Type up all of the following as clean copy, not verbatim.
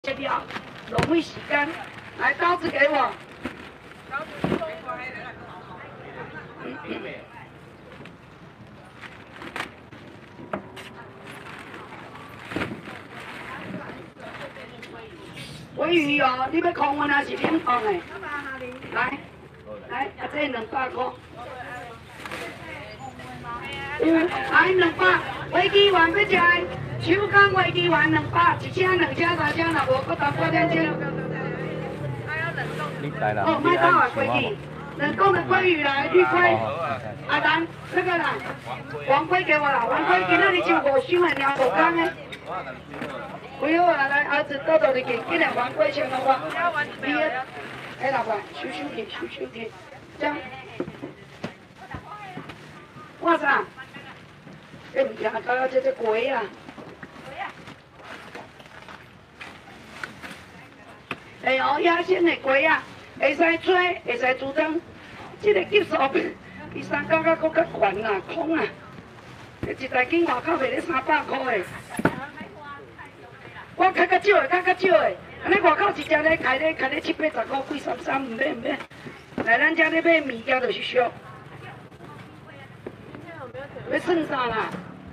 切掉，浪费时间。来，刀子给我。鳜鱼哦，你要空运还是冷冻的？来，来，啊，这200块。来200，飞机丸要食的，手工飞机丸200，一车、2车、3车，若无，搁多8点钟。哦，麦当劳飞机，冷冻的鲑鱼来，绿鲑。阿丹，那个啦，黄龟给我啦，黄龟今仔日就5箱的，两无工的。不要啦，来，儿子多多你给，今日黄龟先了我。你，哎，老板，收去，这样。我啥？这物件搞到这贵啊！哎呦，野生的龟啊，会使做，会使煮汤。这个级数比399较搁较悬啦，空啊！一台斤外口卖咧300块的。我较少的，安尼外口一只咧开咧7、80块，贵33，唔免。来咱遮咧买物件就是俗。要算啥啦？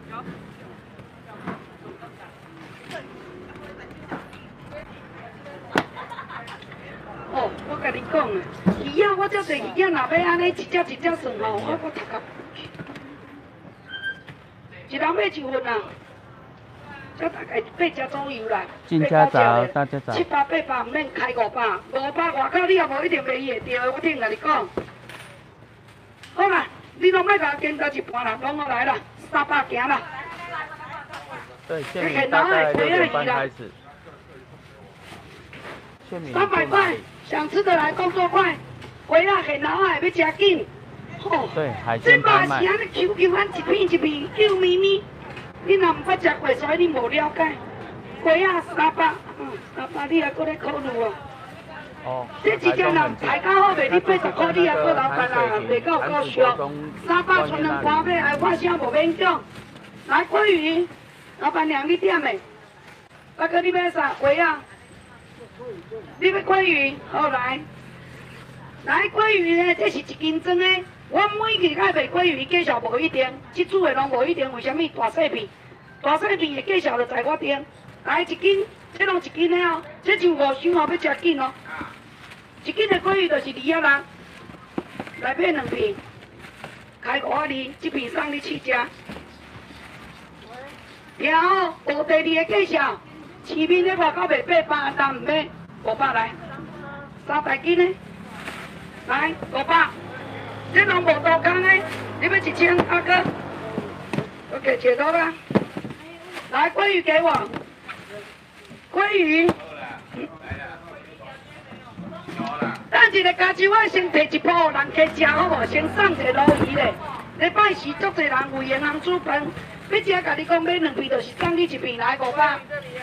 哦，我甲你讲啊，鱼仔我遮济鱼仔，若要安尼一只算吼，我读到。一人买1份啊，这大概8只左右啦。 进家早，大家早。 700、800唔免开500外口你也无一定卖会着，我顶甲你讲。好啦。你拢莫甲我跟到一半啦，拢我来啦，300行啦。 对，限米大概6点半开始。 300块，想吃的来，动作快。回来很老海要吃紧。 哦。对，海鲜单卖。 这肉是安尼 QQ 安一片，幼咪咪。你若唔捌吃过，所以你无了解。鸡啊300，300你还搁咧考虑哦。 哦， 这一只人排较好卖，你80块你也搁老板啊，卖到够俗。300剩2盘买，我啥无勉强。来鲑鱼，老板娘你点的？大哥你要啥？鸡啊？你要鲑鱼？好来。来鲑鱼呢，这是1斤装的。我每期爱卖鲑鱼，价钱无一定，这组的拢无一定。为什么？大细片，大细片的价钱就在我店。来1斤，这拢1斤的哦，这就5箱哦，要吃紧哦。1斤的鲑鱼就是2啊人，来买2片，开52，这片送你去吃。然后无第2个介绍，市面咧外口卖800，但唔买500来，3大斤的，来500，这拢无多工的，你要1000阿哥，OK， 切到啦。来鲑鱼给我，鲑鱼。等一个家酒，我先摕1铺，人客食好无？先送一鲈鱼咧。礼拜四足侪人为银行煮饭，要食甲你讲买2片，就是送你1片来500。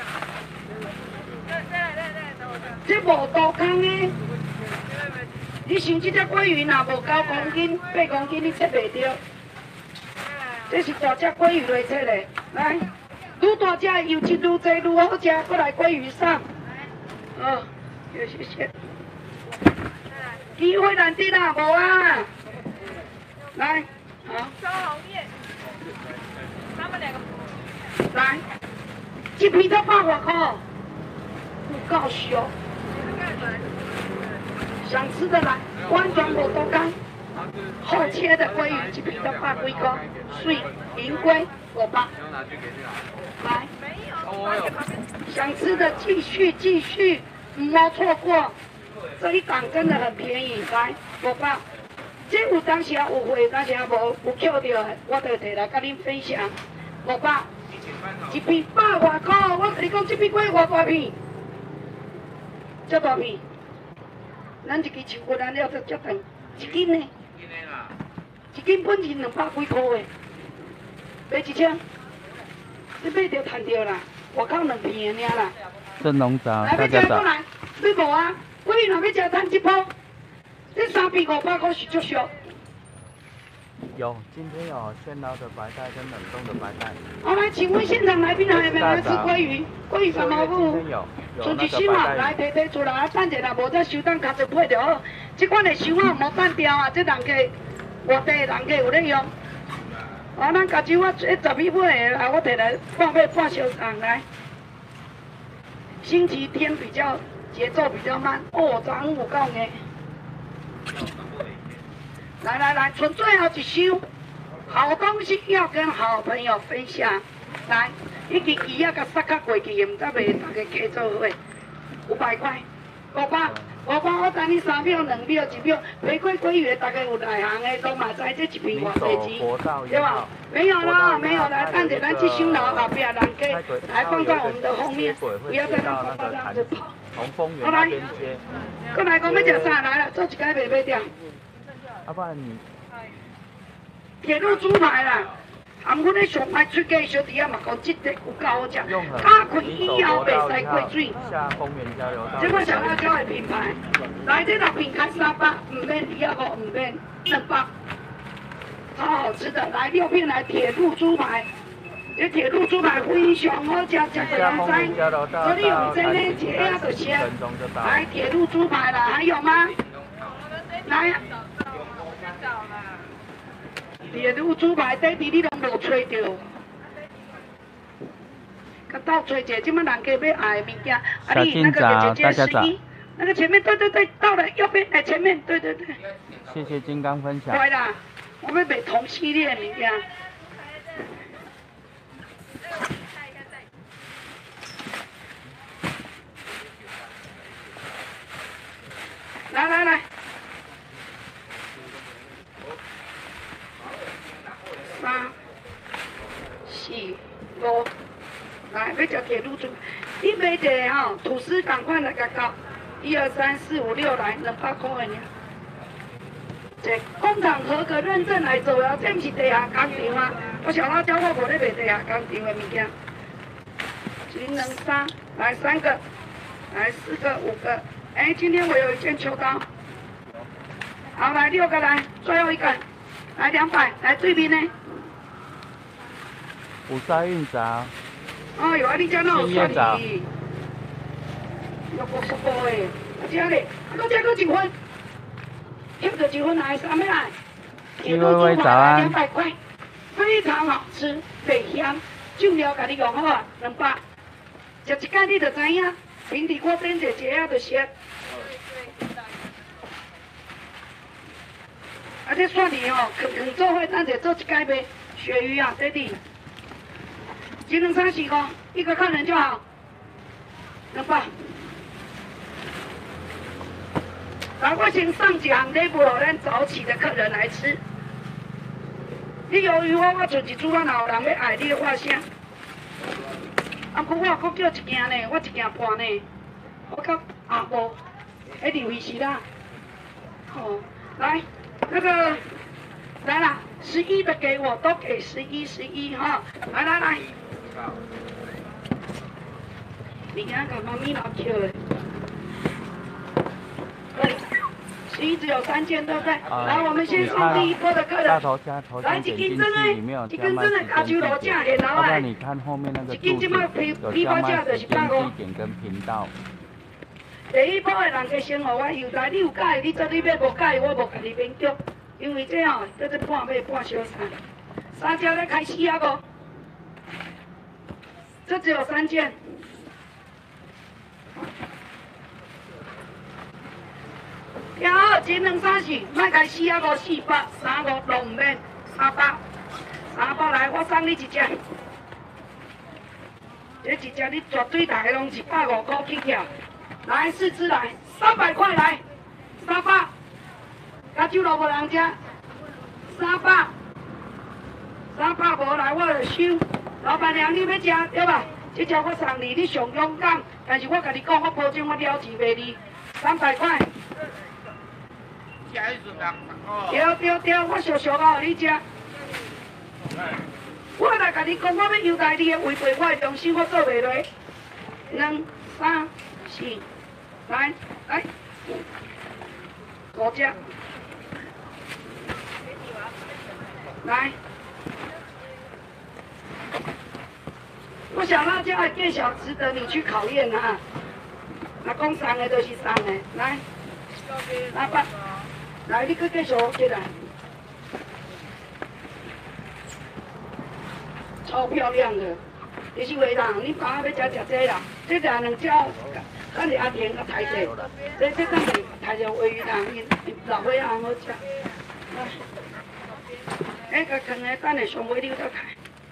这无多工的，你想这只鲑鱼若无9公斤、8公斤，你切袂着。这是大只鲑鱼来切的，来，愈大只油脂愈多愈好食，过来鲑鱼送。好，谢谢。机会难得啦，无啊！来，好。收红叶。他们2个。来，1片都100多块，有够俗。想吃的来，完全无多工。厚切的鲑鱼1片都100几块，水银龟500。来，想吃的继续，唔好错过。这一档真的很便宜，来500。这有当时有货，当时无有捡到的，我就摕来甲恁分享。500，1片100外块，我跟你讲，这片龟偌大片，这大片，咱一支手骨咱了足长，1斤呢，1斤本钱200几块的，买1000，你买着赚着啦，外口2片的尔啦。 正农早， 大家早。来，你无啊？鲑鱼若要食赚1铺，这3片500块是足俗。 有，今天有现捞的白带跟冷冻的白带。 好，来，请问现场来宾还有没有来吃鲑鱼？鲑鱼什么服务？剩一箱啊，来提出来，等者若无再收单，卡就配就好。这款的箱啊，莫单调啊，这人客外地人客有咧用。啊，咱家酒啊，10米买的，来我摕来半小时来。星期天比较节奏比较慢，哦，昨有够硬。来，存最后一箱，好东西要跟好朋友分享。来，迄支鱼啊，甲杀较过去，唔知卖大家加做伙，500块，500，我等你3秒、2秒、1秒，玫瑰鲑鱼大家有内行的都嘛知这一瓶偌济钱，对吧？没有啦，来，等者咱这箱楼后壁人家来放在我们的后面，不要再让爸爸这样子跑。好来，过来讲要食啥来了，做一摆袂买掉。 要不然你铁路猪排啦，含阮咧上歹出价小弟啊嘛讲质地有够好食，加开以后袂使过水。这个小辣椒的品牌，来这6瓶开300，唔免250，唔免200，超好吃的。来6片来铁路猪排，这铁路猪排非常好食，食个人知。所以用这呢一下就行。来铁路猪排啦，还有吗？来。铁路猪排底底你拢无找到，甲倒找者，即摆人家要爱的物件。啊，你那个姐姐11，那个前面对，到了右边，前面对。 谢谢金刚分享。 对啦，我们买同系列的物件。来。3、4、5，来要食铁路猪，你买一个吼，吐司赶快来甲搞，1、2、3、4、5、6来200块的尔。这工厂合格认证来做啊，这不是地下工厂啊。我小辣椒我无咧卖地下工厂的物件。1、2、3，来3个，来4个、5个。哎，今天我有一件秋刀。好，来6个来，最后一个，来200，来对面呢。 五沙运杂。 哦哟，你遮哪有算哩？有够舒服的，这嘞，搁这搁1份，添个1份来，3要来。铁路猪排200块，非常好吃，袂咸，酱料家己用好啊，200。食一摆你就知影，平底锅边一下就熟。啊，这蒜泥哦，肯做伙，咱就做一摆卖。鳕鱼啊，弟弟。1、2、3、4、5，一个客人就好，200。来，我先上几行礼物，咱早起的客人来吃。你鱿鱼我存一组，我哪有人要爱你的话声？啊，不过我搁叫一件呢，我1件半呢，我较无，迄2位是啦。哦，来，那个，来啦，11的给我，都给11哈，来。你看看妈咪老 Q 了，11只有3件，对不对？来，我们先送第一波的客人。来，一斤真的加酒螺酱很老哎。 你看后面那个一斤这么批发价就是150。 点跟频道。 第一波的人家先互我邮来，你有介意，你做你买，无介意我无甲你免叫，因为这吼在这半买半小3家咧开450。这只有3件。听好，1、2、3、4，卖开450、400、35拢唔免，300来，我送你一只。这一只你绝对大家拢150块起跳。来4只来，300块来，300。加酒螺无人吃，300无来我就收。老板娘，你要吃对吧？这只我送你，你上勇敢。但是我甲你讲，我保证我了钱卖你300块。对，我俗俗啊，你吃。我来甲你讲，我要优待你的违背我的良心，我做袂落。2、3、4，来，5只。 来。不想辣椒的店小值得你去考验啊！那讲送的就是送的，来，来吧，来你去继续进来，超漂亮的，你是为人，你爸要食这啦，这两两只，看你阿田个台子，这看你台着鲔鱼汤，老伙仔好食。来，个坑的等下上尾你再开。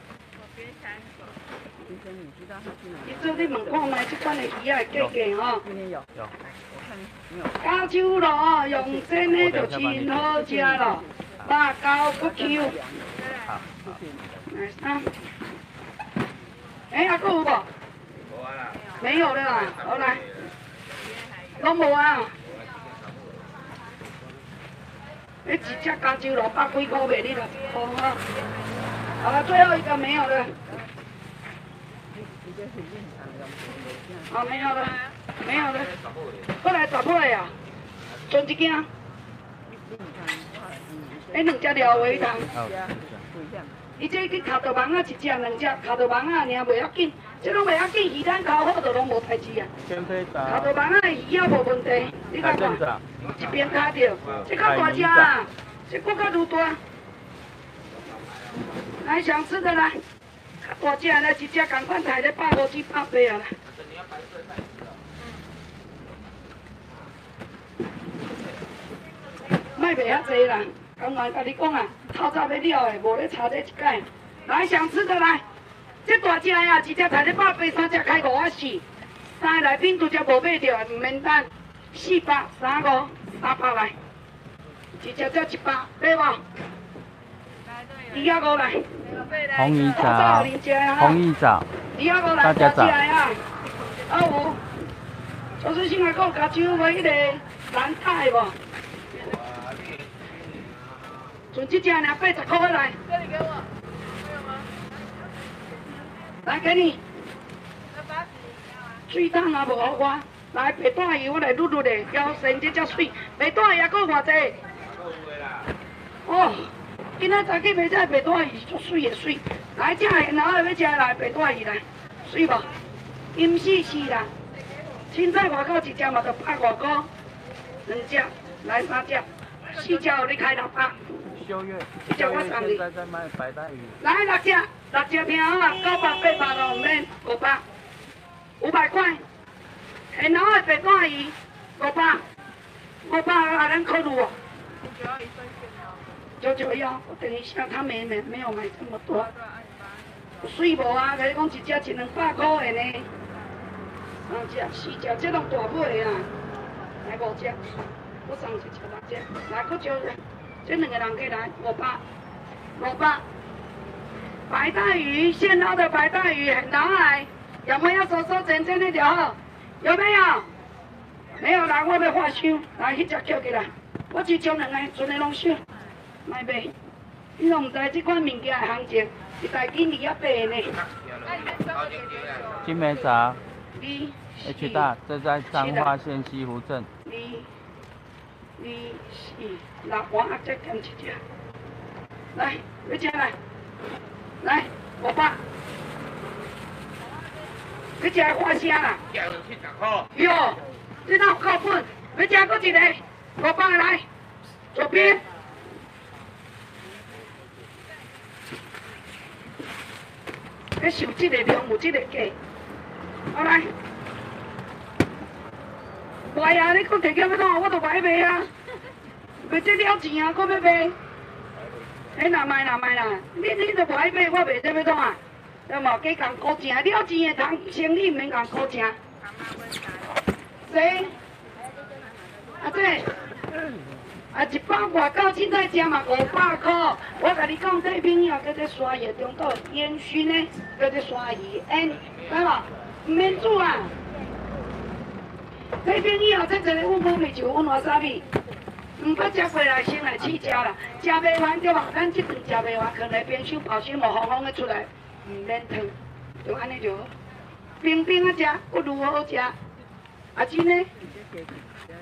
你做你问看卖，这款的鱼啊，价格吼。今天有。加州咯，用真的就真好食咯，八九不 Q。好。来三。哎，阿哥有无？没有了啦，好来。拢无啊。那一只加州咯，百几块卖你了，好哈。好了，最后一个没有了。哦，没有了，没有了，过来十尾啊，剩一件。那两只料鲔鱼汤。伊这去烤豆芒啊，一只两只烤豆芒啊，尔袂要紧，这拢袂要紧，鱼蛋烤好就拢无代志啊。烤豆芒啊，鱼也无问题，你看看，一边卡着，这较大只啊，这搁较愈大。来，想吃的来。大只来一只共款，抬咧150、180啊啦。卖袂遐济啦，刚刚甲你讲啊，透早要了的，无咧差这一届。来，想吃的来，这大只呀，一只抬咧180，三只开54，三个内面拄只无买着，唔免等，400、35、300来，一只才100，买无？250来。 红衣枣，红衣枣，大家枣。 啊有，就是先来讲加州无迄个蓝带无？剩这只尔80块来。这里给我，还有吗？来给你。水桶也无好我，来白带鱼我来卤卤的，腰身这只水，白带鱼还佫偌济？哦。今仔早起买这白带鱼，足水的水。来，这然后要食来白带鱼来，水无？阴死死啦！凊彩外口一只嘛，就100外块，两只，来3只，4只有你开600。一只我送你。来6只听好啊，900、800咯，唔免500，500块。然后白带鱼500啊，咱考虑哦。991，我等一下，他没有买这么多。水无啊？甲你讲一只100-200块的呢。3只、4只，这拢大尾啦。来5只，我送一只6只，来搁少，这两个人可以来500。白带鱼，现捞的白带鱼很拿来，有没有手整那条好？有没有？没有来，我要画收，来迄只叫起来，我只将两个，剩的拢收。卖卖，你拢唔知这款物件的行情，一台斤280呢。 金梅茶 ，H 大，这在彰化县西湖镇。2、4、6，我再添一只。来，要吃来，500。要吃花虾啦。哟，这哪有够本？要吃搁一个，500来，左边。要受这个量，有这个价。好来，卖啊！你搁摕叫要怎？我都买卖啊！卖这了钱啊，搁要卖？哎，那卖啦！你都买卖，我卖这要怎啊？要无加共估钱，了钱的通生意，唔免共估钱。谁？啊这？啊，一包外到凊彩食嘛500块。我甲你讲，这朋友叫做沙叶中岛烟熏的，叫做沙鱼烟，知无？唔免煮啊。这朋友这一个阮母咪就阮话啥物？唔过食过来先来试食啦，食袂完对吧？咱这顿食袂完，放来冰箱保鲜膜风风的出来，唔免烫，就安尼就好。冰冰啊食，佫愈好食。啊真呢？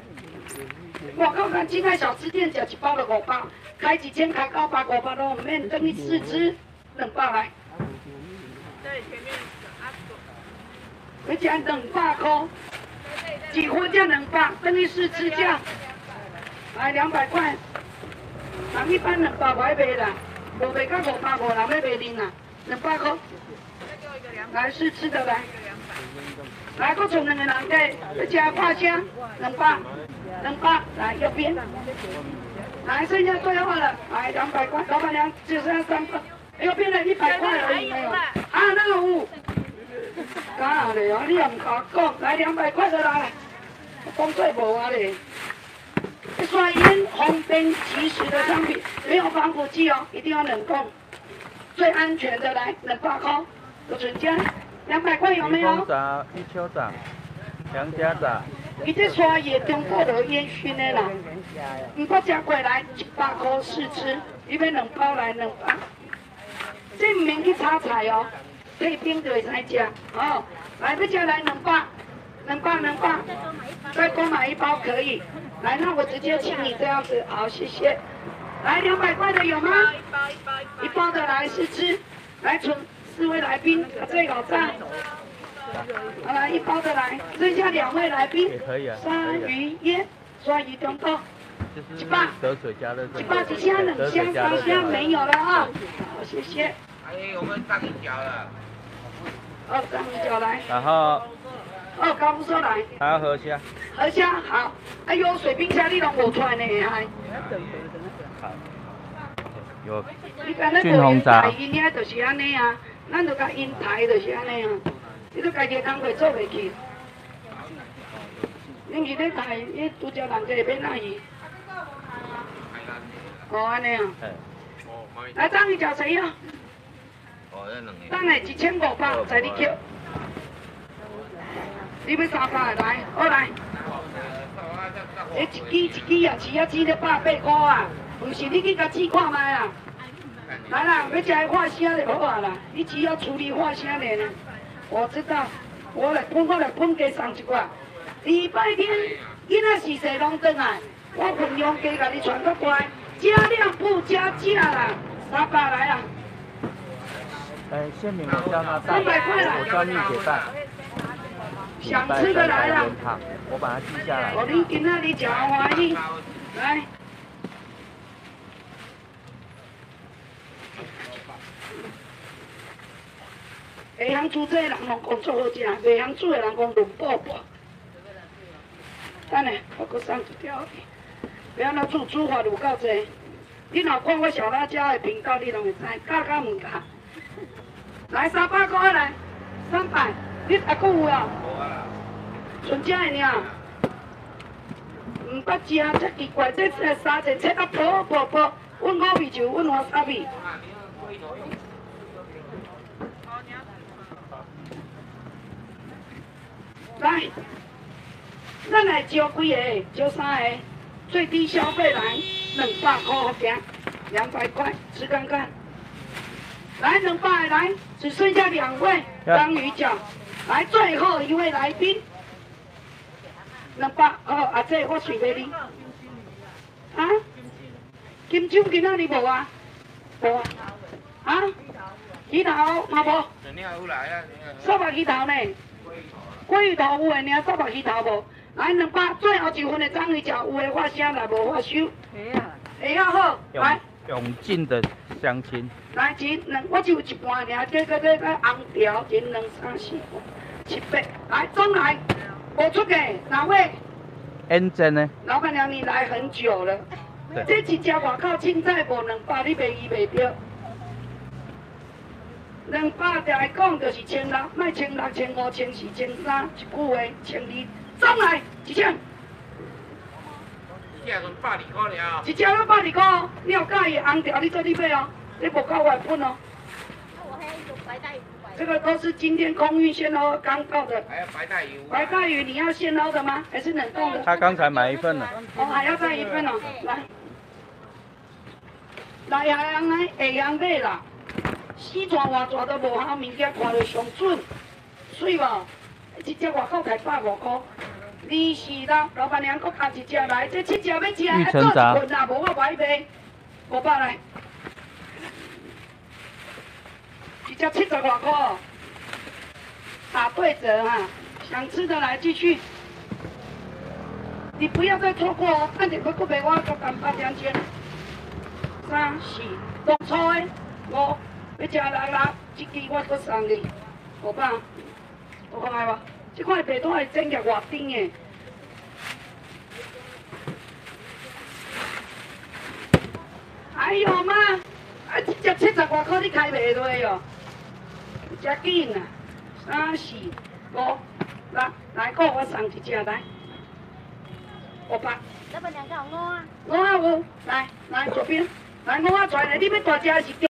外口咱境外小吃店食一包就500，开1000开900、500都唔免，等于4只200来。 对，前面而且200块，几分价200，等于4只价，来200块。人一般200块卖啦，无卖到500无人要卖恁啦，200块。来试吃的来，来，搁剩2个人给，要加花香，200，来右边，来剩下最后了，来200块，老板娘只剩下3个，右边的100块而已没有，啊那个有，干啥嘞？你也唔甲我讲，来200块的来，讲最无啊嘞。刷烟方便及时的商品，没有防腐剂哦，一定要冷冻，最安全的来200块。有存价，200块有没有？ 一秋炸，2家炸。 伊这刷野中国的烟熏的啦，不过吃过来100块试吃，因为2包来2包。这唔免去炒菜哦，配冰就会使吃哦。来，要吃来200，再多买1包可以。来，那我直接请你这样子，好，谢谢。来200块的有吗？一包的来试吃，来存。4位来宾，最好赞。好来1包的来，剩下2位来宾。 也可以啊。 鲨鱼烟，刷鱼中豆。100。 得水加热。 100几箱、2箱、3箱没有了啊。好，谢谢。 哎，我们上一脚了。 哦，上一脚来。 然后。 哦，高富说来。 还要河虾。 河虾好。哎呦，水冰虾你拢无出来呢，还。 好。有。 你看那个烟台因遐就是安尼啊。咱就甲因台就是安尼啊，你都家己工课做袂去。恁去咧台，你拄则人家会免哪去？哦，安尼啊。来，张鱼饺谁要？当然1500，在你扣。你要300来，好来。一支也饲啊，饲咧180块啊，唔是你去甲饲看卖啊。来啦，要吃花虾就好啊啦，你只要处理花虾呢。我知道，我来分加送一寡。礼拜天囡仔是谁拢转来，我分量加甲你传过来，加量不加价啦，300来啦。 限免我叫他带 300块啦。 我专利结伴。 想吃的来啦。 我把它记下来。 哦，你今仔日吃欢喜，来。会晓煮这人拢讲足好食，袂晓煮的人讲软薄薄。等下，我搁送一条。不要那煮法有够济。你若看我小辣椒的频道，你拢会知，价格唔价。来300块来，300，你还佫有啊？剩这的尔。唔捌食，真奇怪，这三只切啊薄，阮五味就阮花沙味。来，咱来招几个？招3个，最低消费来200块好行，200块吃看看。来200个来，只剩下2位章鱼饺，来最后一位来宾，200哦，阿姐我随便你。啊？金针今仔日无啊？无啊？啊？鱼头嘛无？烧白鱼头呢？鲑鱼头有诶，尔烧白鱼头无？来200，最后一份的章鱼饺有诶发声来无发收？会啊好，来。 永进的相亲。 来钱我只有一半尔，这个红条钱2、3、4、5、7、8，来总来，我出给哪位？ N 真呢？ 老板娘，你来很久了，这一只外口凊彩无200，你卖伊卖着。200来讲就是1600，卖1600、1500、1400、1300，一句话1200，总来1000。一只都120块，你有介意红条，你做你买哦，你无够外本哦。这个都是今天空运现捞刚到的。还有白带鱼。白带鱼你要现捞的吗？还是冷冻的？ 他刚才买一份了。 哦，还要再一份哦，来下人来下人买啦，四串外串都无好物件，看着上准，水无？一只外口才150块， 24啦，老板娘搁加一只来，这7只要吃， 玉成杂做一份啦，无我买卖，500来，一只70多块，打对折哈，想吃的来继续。你不要再错过哦，按点要搁卖我搁干8两钱。3、4，当初的5，要吃6，这支我搁送你500，有看见无？这款白肚的整个偌甜的。哎呦妈！啊，一只70外块你开袂落哦，真紧啊！3、4、5、6，来，搁我送一只来，500。 老板娘讲我啊。 我有，来左边，来我出来，你要大只是？